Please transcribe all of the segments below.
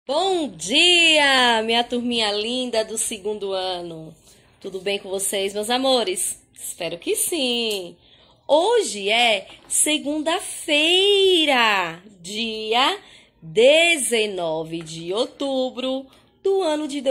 Bom dia, minha turminha linda do segundo ano. Tudo bem com vocês, meus amores? Espero que sim. Hoje é segunda-feira, dia 19 de outubro do ano de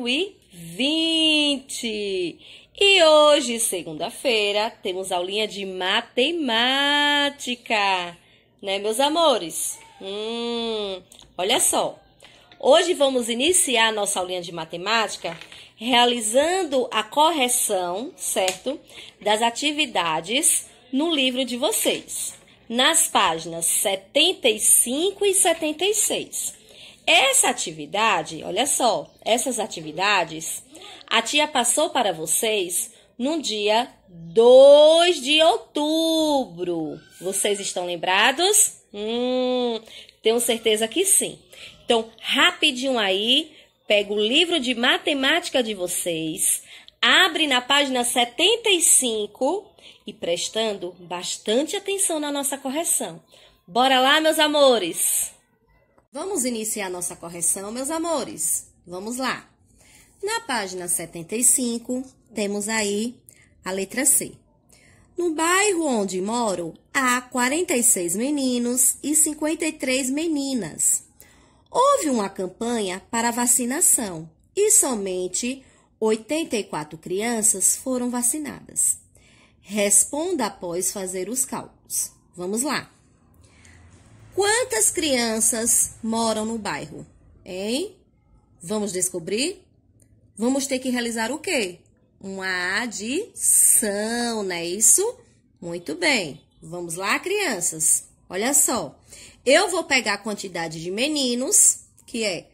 2020. E hoje, segunda-feira, temos aulinha de matemática, né, meus amores? Olha só. Hoje vamos iniciar a nossa aulinha de matemática realizando a correção, certo? Das atividades no livro de vocês, nas páginas 75 e 76. Essa atividade, olha só, essas atividades, a tia passou para vocês no dia 2 de outubro. Vocês estão lembrados? Tenho certeza que sim. Então, rapidinho aí, pega o livro de matemática de vocês, abre na página 75 e prestando bastante atenção na nossa correção. Bora lá, meus amores? Vamos iniciar nossa correção, meus amores? Vamos lá. Na página 75, temos aí a letra C. No bairro onde moro, há 46 meninos e 53 meninas. Houve uma campanha para vacinação e somente 84 crianças foram vacinadas. Responda após fazer os cálculos. Vamos lá. Quantas crianças moram no bairro? Hein? Vamos descobrir? Vamos ter que realizar o quê? Uma adição, não é isso? Muito bem. Vamos lá, crianças. Olha só. Eu vou pegar a quantidade de meninos, que é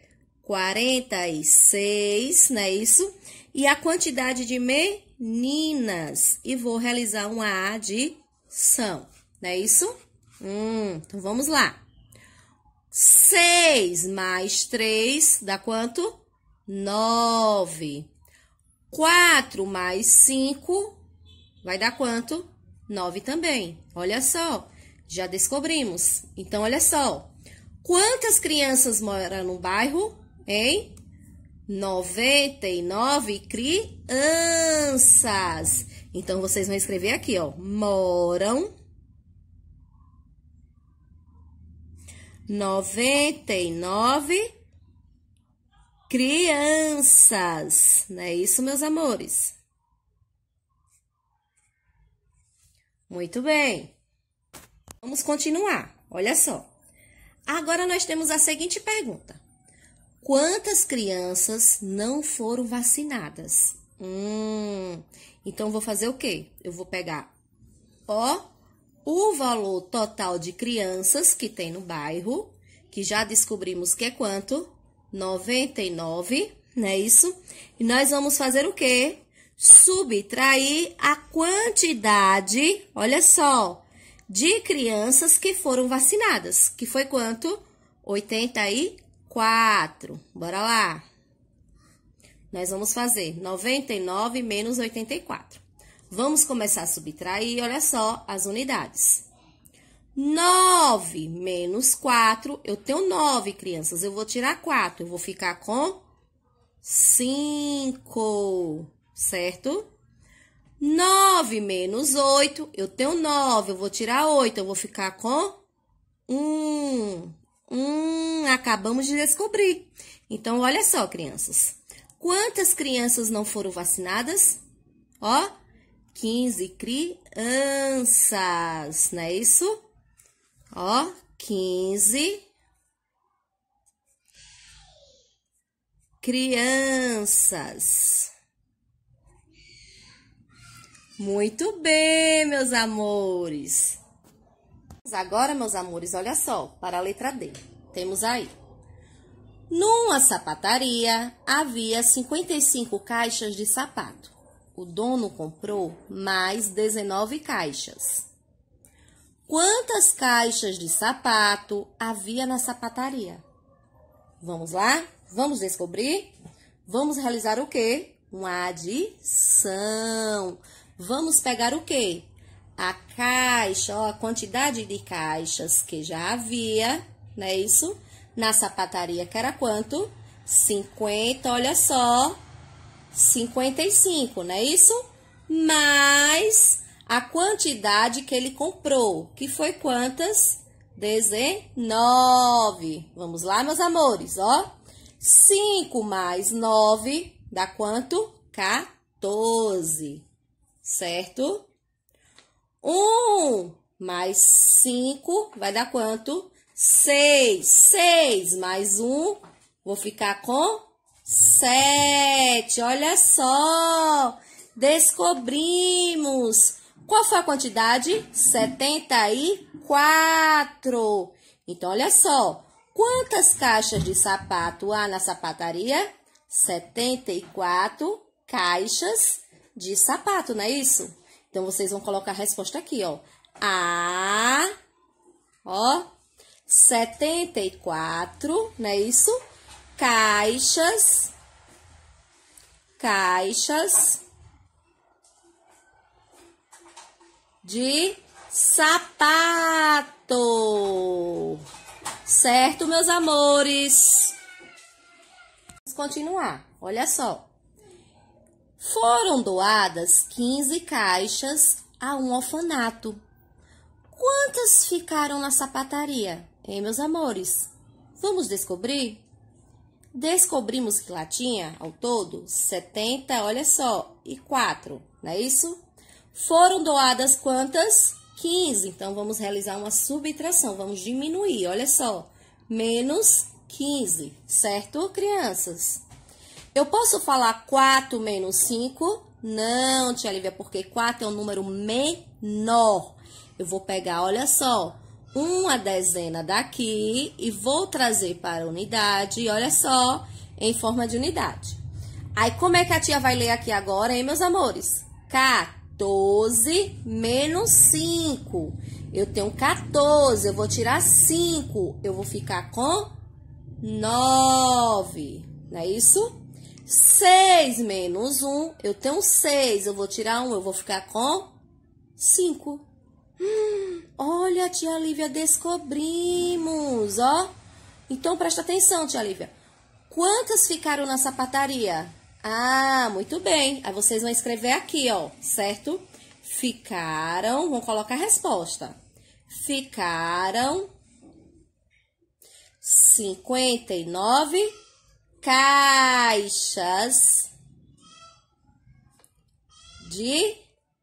46, não é isso? E a quantidade de meninas. E vou realizar uma adição, não é isso? Então, vamos lá. 6 mais 3 dá quanto? 9. 4 mais 5 vai dar quanto? 9 também. Olha só, já descobrimos. Então, olha só. Quantas crianças moram no bairro? Hein? 99 crianças. Então, vocês vão escrever aqui, ó. Moram 99 crianças. Não é isso, meus amores? Muito bem. Vamos continuar. Olha só. Agora nós temos a seguinte pergunta. Quantas crianças não foram vacinadas? Então, vou fazer o quê? Eu vou pegar, o valor total de crianças que tem no bairro, que já descobrimos que é quanto? 99, não é isso? E nós vamos fazer o quê? Subtrair a quantidade, olha só, de crianças que foram vacinadas, que foi quanto? 84. Bora lá. Nós vamos fazer 99 menos 84. Vamos começar a subtrair, olha só, as unidades. 9 menos 4, eu tenho 9 crianças, eu vou tirar 4, eu vou ficar com 5, certo? 9 menos 8, eu tenho 9, eu vou tirar 8, eu vou ficar com 1. Acabamos de descobrir. Então, olha só, crianças. Quantas crianças não foram vacinadas? 15 crianças, não é isso? 15 crianças. Muito bem, meus amores. Agora, meus amores, olha só, para a letra D. Temos aí. Numa sapataria, havia 55 caixas de sapato. O dono comprou mais 19 caixas. Quantas caixas de sapato havia na sapataria? Vamos lá? Vamos descobrir? Vamos realizar o quê? Uma adição. Vamos pegar o quê? A caixa, a quantidade de caixas que já havia, não é isso? na sapataria, que era quanto? 50, olha só, 55, não é isso? Mais a quantidade que ele comprou, que foi quantas? 19. Vamos lá, meus amores, ó. 5 mais 9 dá quanto? 14, certo? 1 mais 5 vai dar quanto? 6. 6 mais 1, vou ficar com 7. Olha só, descobrimos. Qual foi a quantidade? 74. Então, olha só, quantas caixas de sapato há na sapataria? 74 caixas de sapato, não é isso? Então, vocês vão colocar a resposta aqui, ó. Ó, 74, não é isso? Caixas de sapato. Certo, meus amores? Vamos continuar. Olha só. Foram doadas 15 caixas a um orfanato. Quantas ficaram na sapataria, hein, meus amores? Vamos descobrir? Descobrimos que lá tinha, ao todo, 70, olha só, e 4, não é isso? Foram doadas quantas? 15. Então, vamos realizar uma subtração, vamos diminuir, olha só. Menos 15, certo, crianças? Eu posso falar 4 menos 5? Não, tia Lívia, porque 4 é um número menor. Eu vou pegar, olha só, uma dezena daqui e vou trazer para a unidade, olha só, em forma de unidade. Aí, como é que a tia vai ler aqui agora, hein, meus amores? 14 menos 5. Eu tenho 14, eu vou tirar 5, eu vou ficar com 9, não é isso? 6 menos 1, eu tenho 6, eu vou tirar 1, eu vou ficar com 5. Olha, tia Lívia, descobrimos, ó. Então, presta atenção, tia Lívia. Quantas ficaram na sapataria? Ah, muito bem. Aí vocês vão escrever aqui, ó, certo? Ficaram, vamos colocar a resposta. Ficaram 59 caixas de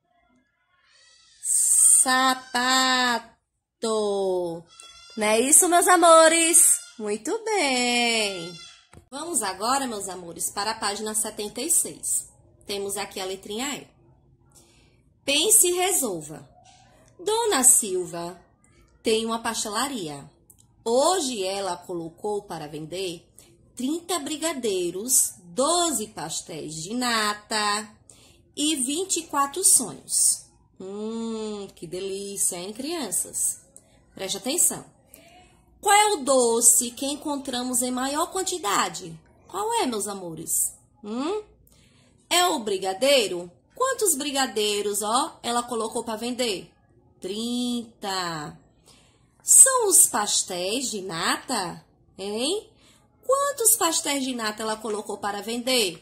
sapato. Não é isso, meus amores? Muito bem. Vamos agora, meus amores, para a página 76. Temos aqui a letrinha E. Pense e resolva. Dona Silva tem uma pastelaria. Hoje ela colocou para vender 30 brigadeiros, 12 pastéis de nata e 24 sonhos. Que delícia, hein, crianças? Preste atenção. Qual é o doce que encontramos em maior quantidade? Qual é, meus amores? É o brigadeiro? Quantos brigadeiros, ó, ela colocou para vender? 30. São os pastéis de nata, hein? Quantos pastéis de nata ela colocou para vender?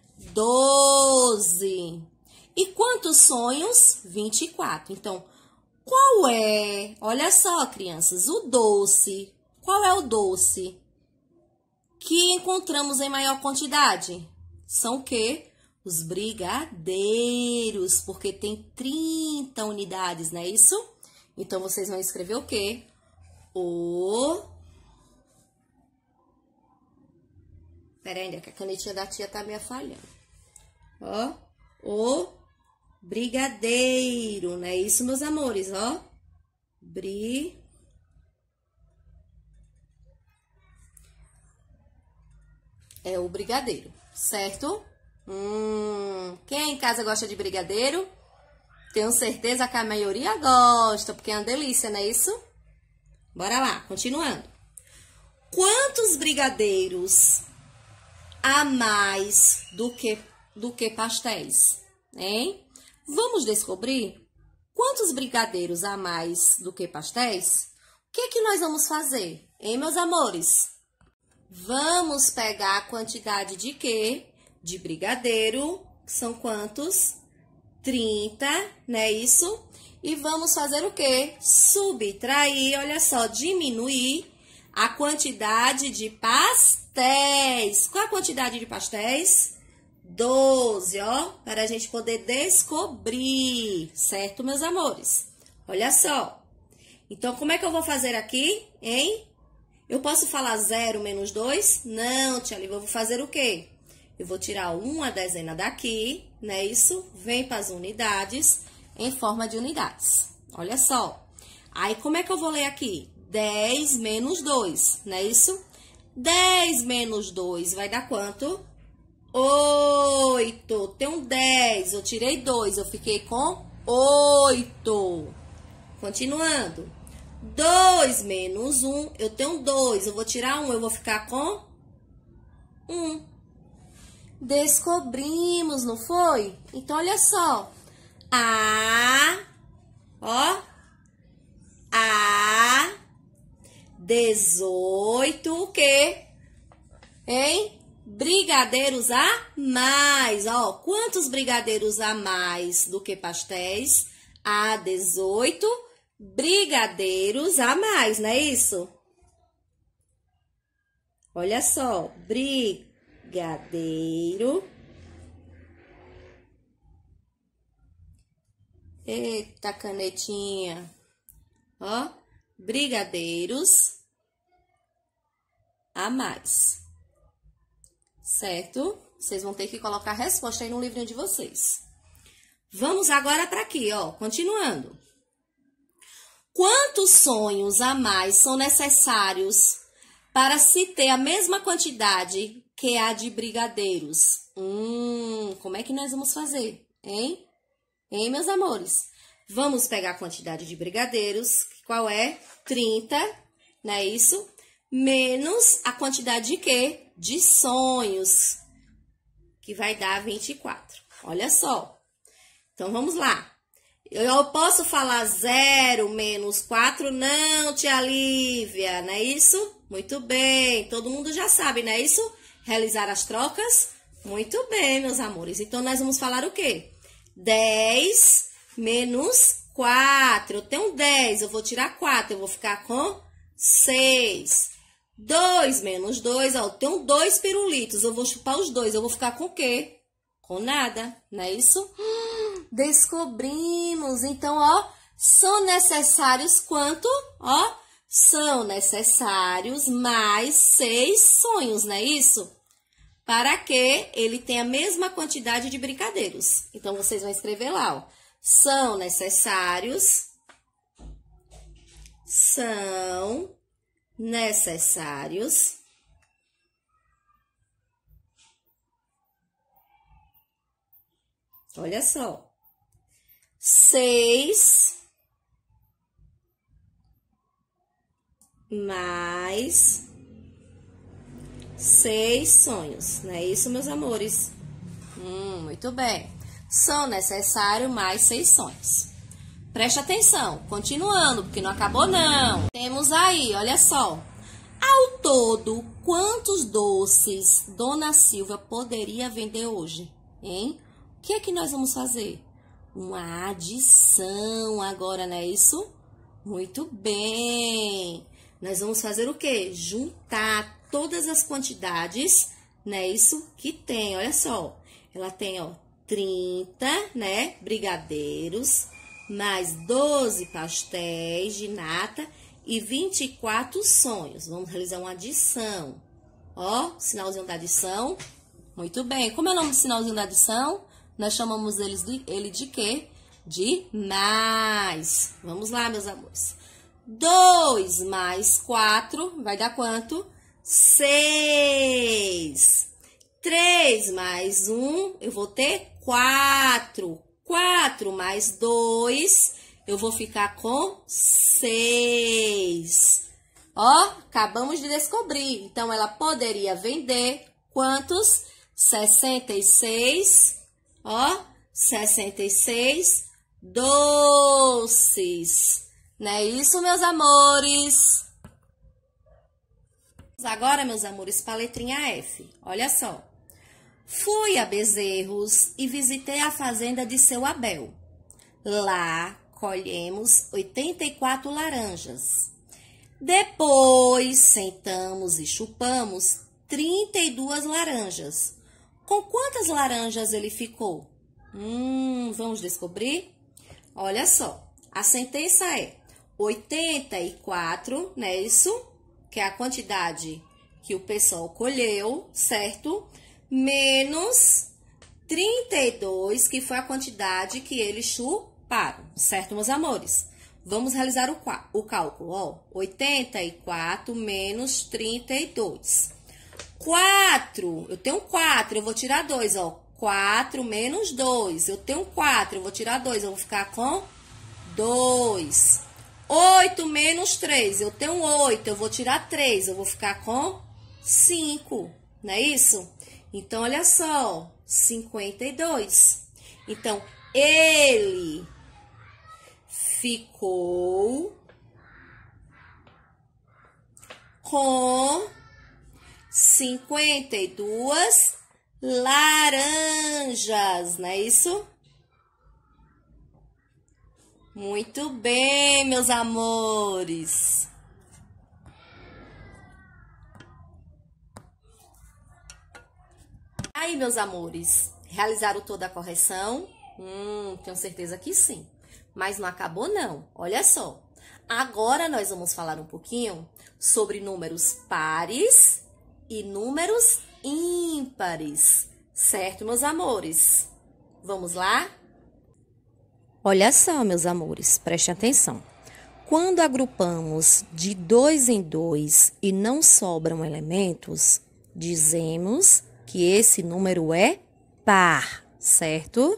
12. E quantos sonhos? 24. Então, qual é? Olha só, crianças, o doce. Qual é o doce que encontramos em maior quantidade? São o quê? Os brigadeiros, porque tem 30 unidades, não é isso? Então, vocês vão escrever o quê? Pera aí, que a canetinha da tia tá me falhando. Ó, o brigadeiro, não é isso, meus amores, ó? É o brigadeiro, certo? Quem em casa gosta de brigadeiro? Tenho certeza que a maioria gosta, porque é uma delícia, não é isso? Bora lá, continuando. Quantos brigadeiros há mais do que pastéis, hein? Vamos descobrir quantos brigadeiros há mais do que pastéis? O que é que nós vamos fazer, hein, meus amores? Vamos pegar a quantidade de quê? De brigadeiro, que são quantos? 30, não é isso? E vamos fazer o quê? Subtrair, olha só, diminuir a quantidade de pastéis. Qual a quantidade de pastéis? 12, ó, para a gente poder descobrir, certo, meus amores? Olha só. Então, como é que eu vou fazer aqui, hein? Eu posso falar 0 menos 2? Não, tia Lívia, eu vou fazer o quê? Eu vou tirar uma dezena daqui, não é isso? Vem para as unidades em forma de unidades. Olha só. Aí, como é que eu vou ler aqui? 10 menos 2, não é isso? 10 menos 2 vai dar quanto? 8. Tem um 10, eu tirei 2, eu fiquei com 8. Continuando. 2 menos 1, eu tenho 2, eu vou tirar 1, eu vou ficar com 1. Descobrimos, não foi? Então, olha só. Ó. 18, o quê? Hein? Brigadeiros a mais. Ó, quantos brigadeiros a mais do que pastéis? 18 brigadeiros a mais, não é isso? Olha só, brigadeiro. Eita, canetinha. Ó, brigadeiros a mais. Certo? Vocês vão ter que colocar a resposta aí no livrinho de vocês. Vamos agora para aqui, ó, continuando. Quantos sonhos a mais são necessários para se ter a mesma quantidade que a de brigadeiros? Como é que nós vamos fazer, hein? Hein, meus amores? Vamos pegar a quantidade de brigadeiros, qual é? 30, não é isso? Menos a quantidade de quê? De sonhos, que vai dar 24. Olha só. Então, vamos lá. Eu posso falar 0 menos 4? Não, tia Lívia, não é isso? Muito bem, todo mundo já sabe, não é isso? Realizar as trocas? Muito bem, meus amores. Então, nós vamos falar o quê? 10 menos 4. Eu tenho 10, eu vou tirar 4, eu vou ficar com 6. 2 menos 2, ó, eu tenho 2 pirulitos, eu vou chupar os 2, eu vou ficar com o quê? Com nada, não é isso? Descobrimos. Então, ó, são necessários quanto? Ó, são necessários mais 6 sonhos, não é isso? Para que ele tenha a mesma quantidade de brigadeiros. Então, vocês vão escrever lá, ó. São necessários. Olha só. 6 mais 6 sonhos, não é isso, meus amores? Muito bem. São necessários mais 6 sonhos. Preste atenção, continuando, porque não acabou não. Temos aí, olha só. Ao todo, quantos doces Dona Silvia poderia vender hoje, hein? O que é que nós vamos fazer? Uma adição agora, não é isso? Muito bem. Nós vamos fazer o quê? Juntar todas as quantidades, não é isso? Que tem, olha só. Ela tem, ó, 30, né? Brigadeiros, mais 12 pastéis de nata e 24 sonhos. Vamos realizar uma adição. Ó, sinalzinho da adição. Muito bem. Como é o nome do sinalzinho da adição? Nós chamamos ele de quê? De mais. Vamos lá, meus amores. 2 mais 4 vai dar quanto? 6. 3 mais 1, eu vou ter 4. 4 mais 2, eu vou ficar com 6. Ó, acabamos de descobrir. Então, ela poderia vender quantos? 66. Ó, 66 doces. Não é isso, meus amores? Agora, meus amores, para a letrinha F. Olha só. Fui a Bezerros e visitei a fazenda de seu Abel. Lá colhemos 84 laranjas. Depois sentamos e chupamos 32 laranjas. Com quantas laranjas ele ficou? Vamos descobrir? Olha só, a sentença é 84, né? Isso, que é a quantidade que o pessoal colheu, certo? Menos 32, que foi a quantidade que eles chuparam, certo, meus amores? Vamos realizar o cálculo, ó. 84 menos 32. 4, eu tenho 4, eu vou tirar 2, ó. 4 menos 2, eu tenho 4, eu vou tirar 2, eu vou ficar com 2. 8 menos 3, eu tenho 8, eu vou tirar 3, eu vou ficar com 5, não é isso? Então, olha só, 52. Então, ele ficou com 52 laranjas, não é isso? Muito bem, meus amores. Aí, meus amores, realizaram toda a correção? Tenho certeza que sim. Mas não acabou, não. Olha só. Agora, nós vamos falar um pouquinho sobre números pares e números ímpares. Certo, meus amores? Vamos lá? Olha só, meus amores, preste atenção. Quando agrupamos de 2 em 2 e não sobram elementos, dizemos que esse número é par, certo?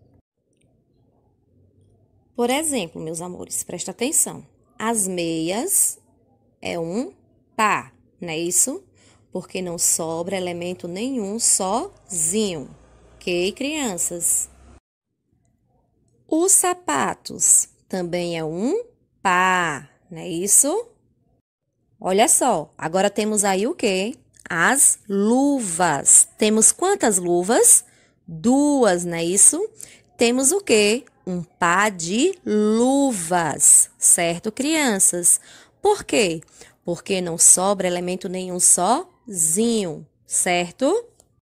Por exemplo, meus amores, presta atenção. As meias é um par, não é isso? Porque não sobra elemento nenhum sozinho. Ok, crianças? Os sapatos também é um par, não é isso? Olha só, agora temos aí o quê? As luvas. Temos quantas luvas? 2, não é isso? Temos o quê? Um par de luvas, certo, crianças? Por quê? Porque não sobra elemento nenhum sozinho, certo?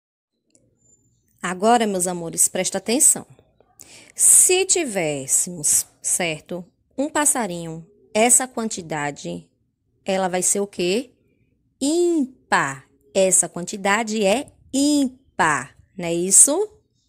Agora, meus amores, presta atenção. Se tivéssemos, certo, um passarinho, essa quantidade, ela vai ser o quê? Ímpar. Essa quantidade é ímpar, não é isso?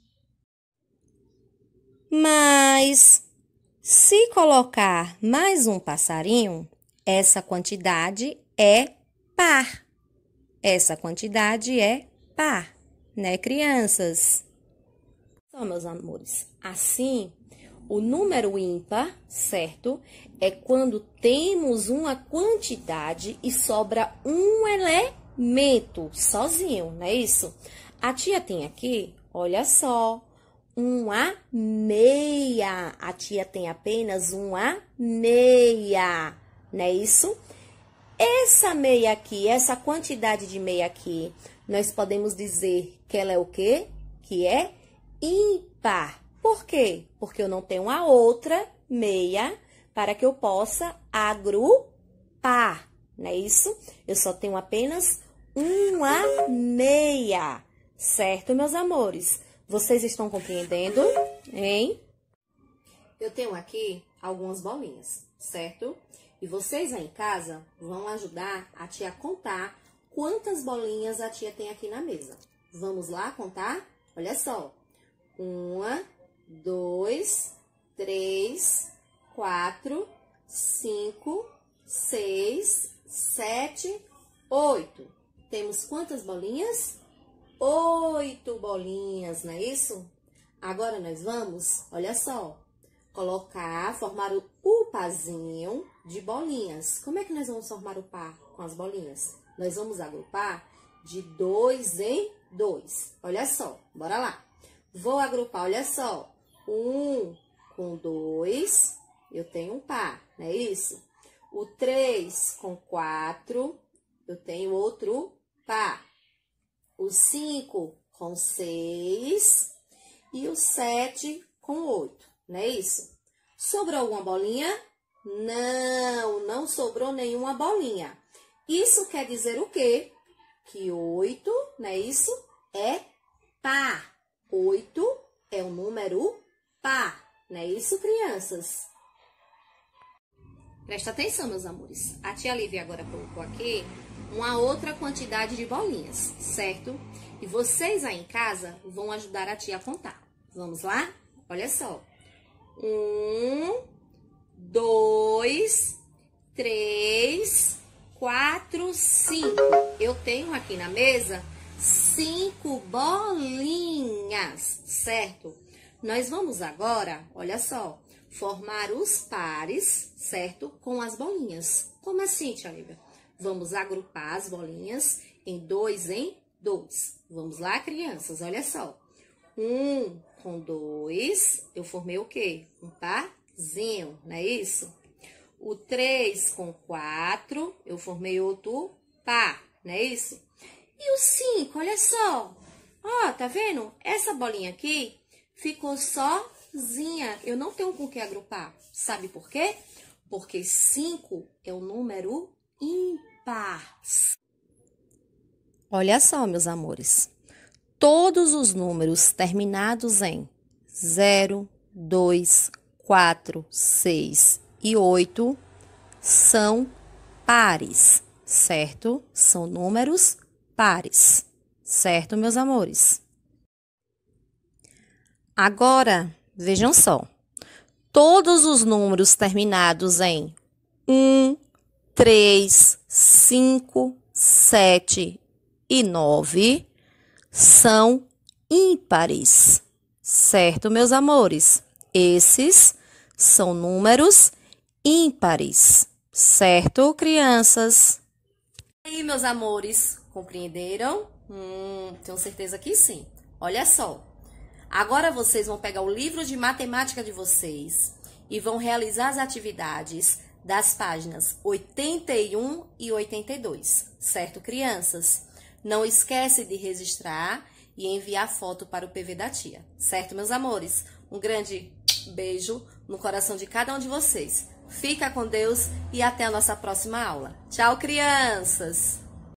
Mas, se colocar mais um passarinho, essa quantidade é par. Essa quantidade é par, né, crianças? Então, meus amores, assim, o número ímpar, certo? É quando temos uma quantidade e sobra um elemento sozinho, não é isso? A tia tem aqui, olha só, uma meia. A tia tem apenas uma meia, não é isso? Essa meia aqui, essa quantidade de meia aqui, nós podemos dizer que ela é o quê? Que é ímpar. Por quê? Porque eu não tenho a outra meia para que eu possa agrupar, não é isso? Eu só tenho apenas uma meia, certo, meus amores? Vocês estão compreendendo, hein? Eu tenho aqui algumas bolinhas, certo? E vocês aí em casa vão ajudar a tia a contar quantas bolinhas a tia tem aqui na mesa. Vamos lá contar? Olha só. 1, 2, 3, 4, 5, 6, 7, 8. Temos quantas bolinhas? 8 bolinhas, não é isso? Agora nós vamos, olha só, formar o parzinho de bolinhas. Como é que nós vamos formar o par com as bolinhas? Nós vamos agrupar de 2 em 2. Olha só, bora lá. Vou agrupar, olha só, 1 com 2, eu tenho um par, não é isso? O 3 com 4, eu tenho outro par. O 5 com 6 e o 7 com 8, não é isso? Sobrou alguma bolinha? Não, não sobrou nenhuma bolinha. Isso quer dizer o quê? Que 8, não é isso? É par. 8 é um número par, não é isso, crianças? Presta atenção, meus amores. A tia Lívia agora colocou aqui uma outra quantidade de bolinhas, certo? E vocês aí em casa vão ajudar a tia a contar. Vamos lá? Olha só. 1, 2, 3, 4, 5. Eu tenho aqui na mesa 5 bolinhas, certo? Nós vamos agora, olha só, formar os pares, certo? Com as bolinhas. Como assim, tia Lívia? Vamos agrupar as bolinhas em 2 em 2. Vamos lá, crianças, olha só. 1 com 2, eu formei o quê? Um parzinho, não é isso? O 3 com 4, eu formei outro par, não é isso? E o 5, olha só. Ó, tá vendo? Essa bolinha aqui ficou sozinha. Eu não tenho com que agrupar. Sabe por quê? Porque 5 é um número ímpar. Olha só, meus amores. Todos os números terminados em 0, 2, 4, 6 e 8 são pares, certo? São números pares, certo, meus amores? Agora, vejam só. Todos os números terminados em 1, 3, 5, 7 e 9 são ímpares, certo, meus amores? Esses são números ímpares, certo, crianças? E aí, meus amores, compreenderam? Tenho certeza que sim. Olha só. Agora vocês vão pegar o livro de matemática de vocês e vão realizar as atividades das páginas 81 e 82, certo, crianças? Não esquece de registrar e enviar foto para o PV da tia, certo, meus amores? Um grande beijo no coração de cada um de vocês. Fica com Deus e até a nossa próxima aula. Tchau, crianças!